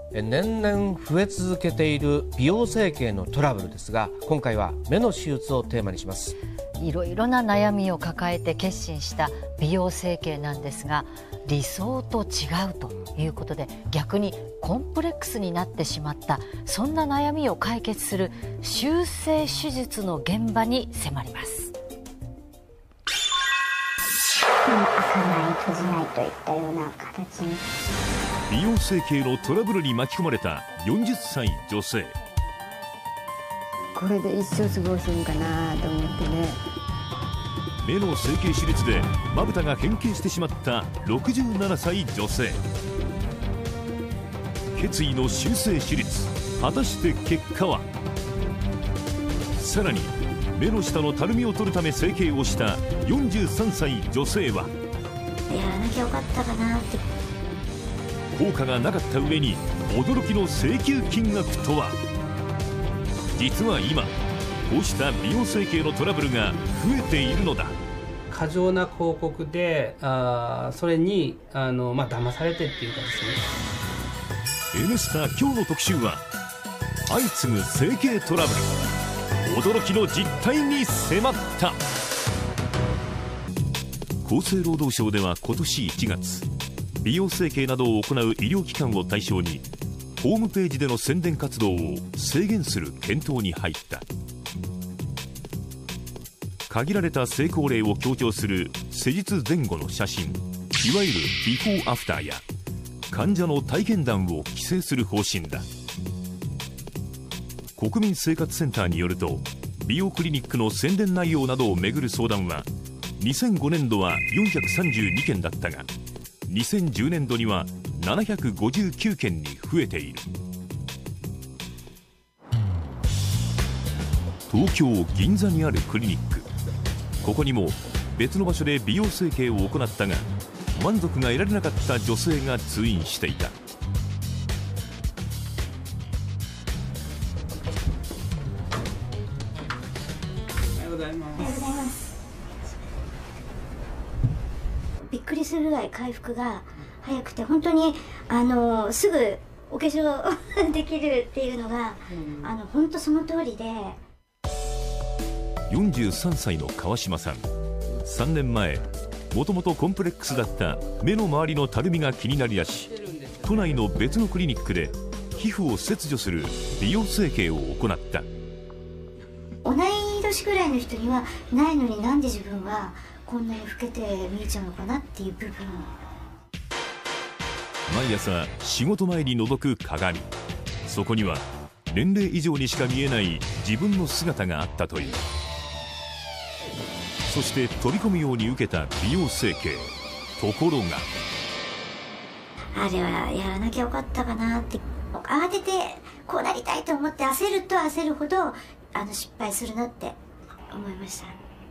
年々増え続けている美容整形のトラブルですが、今回は目の手術をテーマにします。 いろいろな悩みを抱えて決心した美容整形なんですが、理想と違うということで逆にコンプレックスになってしまった、そんな悩みを解決する修正手術の現場に迫ります。 開かない閉じないといったような形に。 美容整形のトラブルに巻き込まれた40歳女性。 これで一生過ごすんかなと思ってね。 目の整形手術でまぶたが変形してしまった67歳女性。決意の修正手術、果たして結果は。さらに目の下のたるみを取るため整形をした43歳女性は、 やらなきゃよかったかなって。 効果がなかった上に驚きの請求金額とは。実は今こうした美容整形のトラブルが増えているのだ。 過剰な広告でそれに騙されてっていうかですね。 N スタ今日の特集は、相次ぐ整形トラブル、驚きの実態に迫った。厚生労働省では今年1月、美容整形などを行う医療機関を対象にホームページでの宣伝活動を制限する検討に入った。限られた成功例を強調する施術前後の写真、いわゆるビフォーアフターや患者の体験談を規制する方針だ。国民生活センターによると、美容クリニックの宣伝内容などをめぐる相談は2005年度は432件だったが、2010年度には759件に増えている。東京銀座にあるクリニック、ここにも別の場所で美容整形を行ったが満足が得られなかった女性が通院していた。 おはようございます。 びっくりするぐらい回復が早くて、本当にすぐお化粧できるっていうのが、本当その通りで。 43歳の川島さん、3年前もともとコンプレックスだった目の周りのたるみが気になりだし、都内の別のクリニックで皮膚を切除する美容整形を行った。 同い年ぐらいの人にはないのに、なんで自分はこんなに老けて見えちゃうのかなっていう部分。 毎朝仕事前に覗く鏡、そこには年齢以上にしか見えない自分の姿があったという。そして飛び込むように受けた美容整形。ところが、 あれはやらなきゃよかったかなって。慌ててこうなりたいと思って焦ると焦るほど失敗するなって思いました。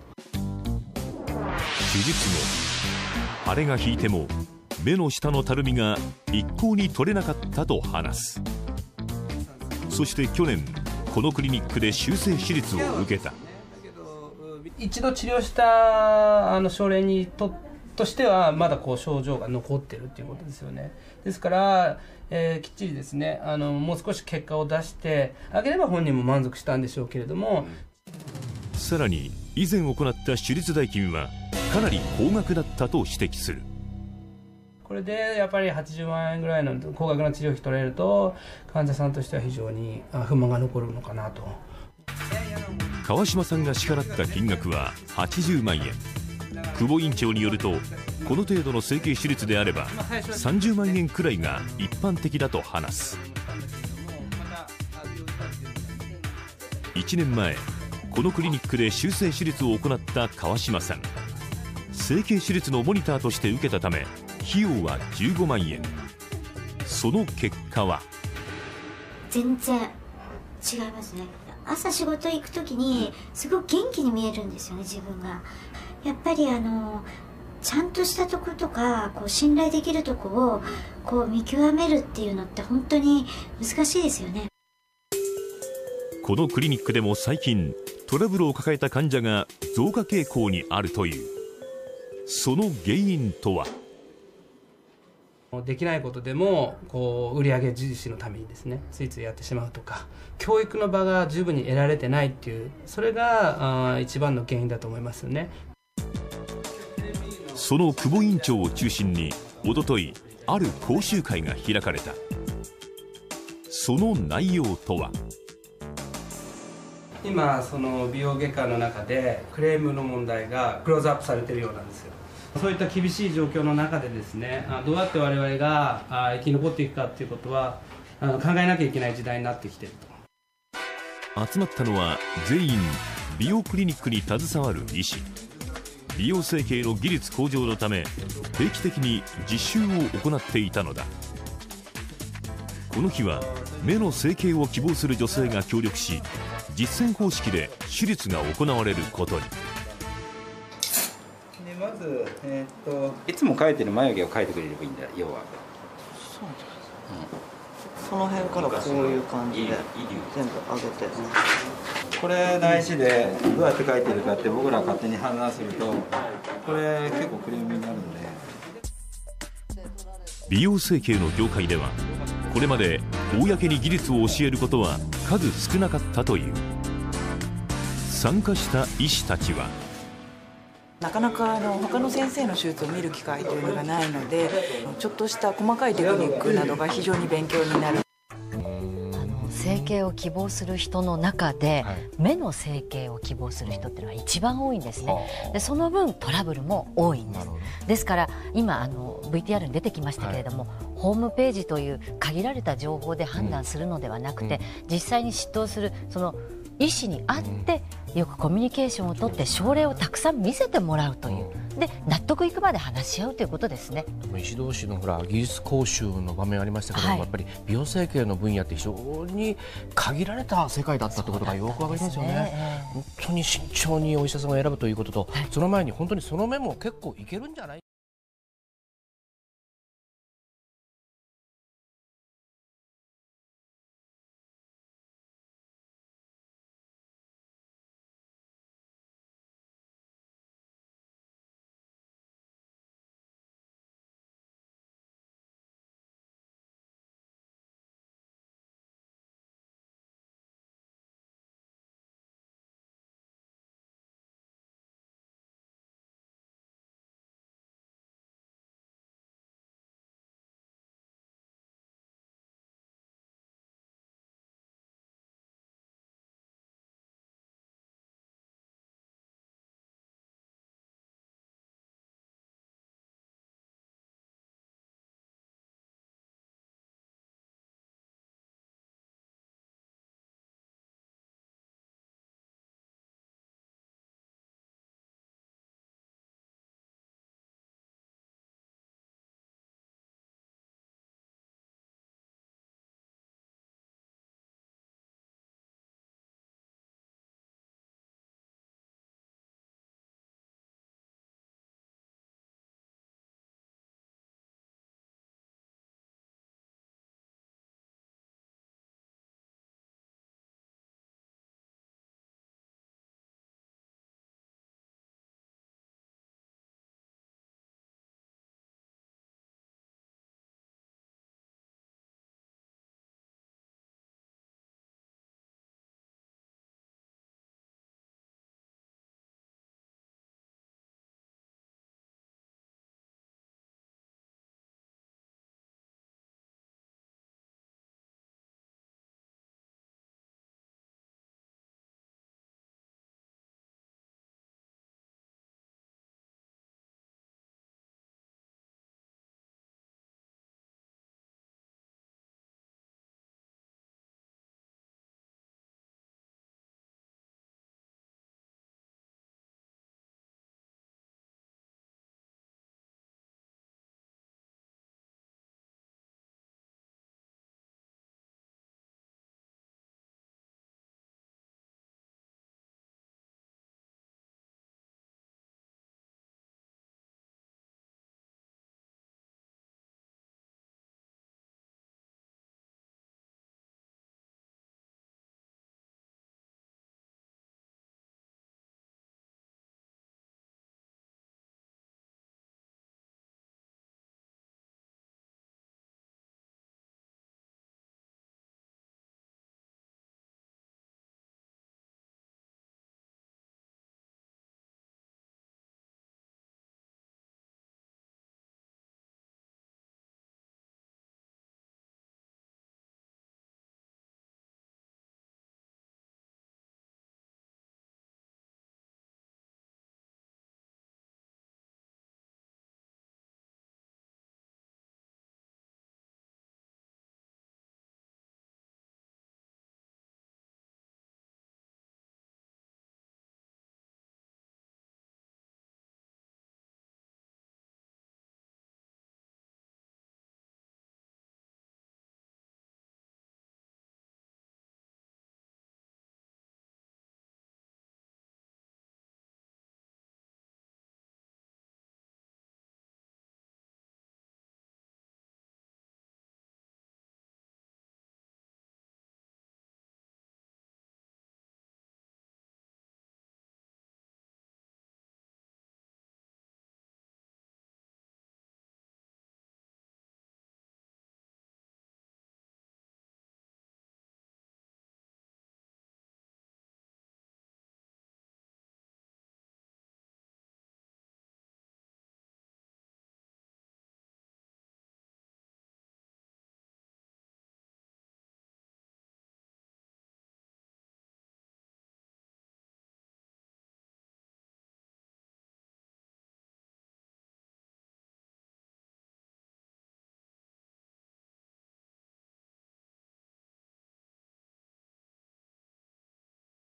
手術後、腫れが引いても目の下のたるみが一向に取れなかったと話す。そして去年このクリニックで修正手術を受けた。 一度治療した症例にとしてはまだ症状が残ってるっていうことですよね。ですから、きっちりですね、もう少し結果を出してあげれば本人も満足したんでしょうけれども、 さらに以前行った手術代金はかなり高額だったと指摘する。 これでやっぱり80万円ぐらいの高額な治療費取れると、患者さんとしては非常に不満が残るのかなと。 川島さんが支払った金額は80万円。久保院長によると、この程度の整形手術であれば30万円くらいが一般的だと話す。1年前このクリニックで修正手術を行った川島さん、整形手術のモニターとして受けたため費用は15万円。その結果は全然違いますね。朝仕事行く時にすごく元気に見えるんですよね、自分が。やっぱりちゃんとしたとことか信頼できるとこを見極めるっていうのって本当に難しいですよね。 このクリニックでも最近トラブルを抱えた患者が増加傾向にあるという。その原因とは。 できないことでも売上重視のためにですねついついやってしまうとか、教育の場が十分に得られてないっていう、それが一番の原因だと思いますよね。 その久保院長を中心におとといある講習会が開かれた。その内容とは、 今その美容外科の中でクレームの問題がクローズアップされているようなんですよ。そういった厳しい状況の中でですね、どうやって我々が生き残っていくかっていうことは考えなきゃいけない時代になってきていると。集まったのは全員美容クリニックに携わる医師。美容整形の技術向上のため定期的に実習を行っていたのだ。この日は目の整形を希望する女性が協力し、実践方式で手術が行われることに。 でまず、いつも描いてる眉毛を描いてくれればいいんだ、要は。 そうなんです、その辺からこういう感じで全部上げて、 これ大事で、どうやって描いてるかって僕ら勝手に判断するとこれ結構クレームになるんで。 美容整形の業界ではこれまで公に技術を教えることは数少なかったという。参加した医師たちは、 なかなか他の先生の手術を見る機会というのがないので、ちょっとした細かいテクニックなどが非常に勉強になる。 整形を希望する人の中で、目の整形を希望する人っていうのは一番多いんですね。でその分トラブルも多いんです。ですから今VTR に出てきましたけれども、ホームページという限られた情報で判断するのではなくて、実際に執刀するその医師に会ってよくコミュニケーションをとって症例をたくさん見せてもらうという、で納得いくまで話し合うということですね。 医師同士の技術講習の場面ありましたけども、やっぱり美容整形の分野って非常に限られた世界だったということがよくわかりますよね。本当に慎重にお医者さんを選ぶということと、その前に本当にその目も結構いけるんじゃない